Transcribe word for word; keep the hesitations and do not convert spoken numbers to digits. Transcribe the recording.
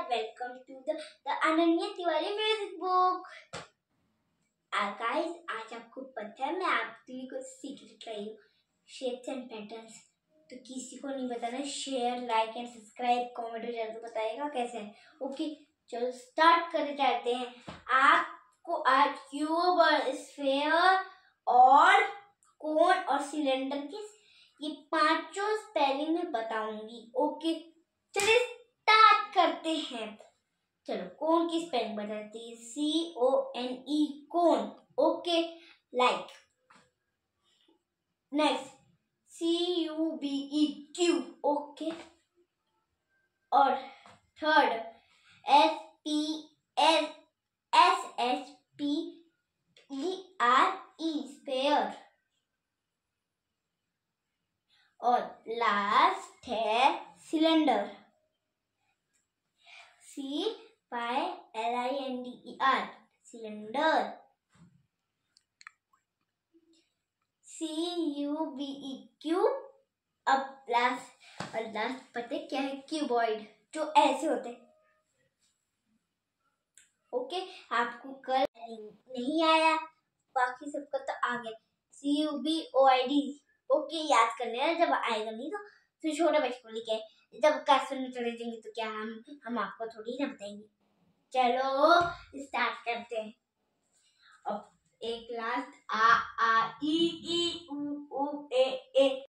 welcome to the the Ananya Tiwari music book. Guys, आज आपको पता है मैं आपके लिए कुछ सीक्रेट लाई हूँ, शेप्स एंड पैटर्न्स। तो किसी को नहीं बताना, share like and subscribe comment में जरूर बताइएगा कैसे है। ओके, चलो स्टार्ट करते जाते हैं। आपको आज क्यूब और स्फीयर और कोन और सिलेंडर के ये पांचों स्पेलिंग में बताऊंगी। ओके, चलिए स्टार्ट करते हैं। चलो, कोन की स्पेलिंग बताते हैं, C O N E cone. Okay, like. Next, C U B E cube. Okay, और third, S P S S H P E R E sphere. और लास्ट है cylinder, C Y L I N D E R cylinder. C U B E cube. अब last और last पता है क्या है, cuboid, जो ऐसे होते हैं। ओके, आपको कल नहीं आया, बाकी सबका तो आ गया। C U B O I D. Okay, याद कर लेना, जब आएगा नहीं तो फिर छोटे बच्चे को लेके जब क्लास में चले जाएंगे तो क्या हम हम आपको थोड़ी ना बताएंगे। चलो स्टार्ट करते हैं। अब एक लास्ट, आ आ ई ई उ उ ए ए।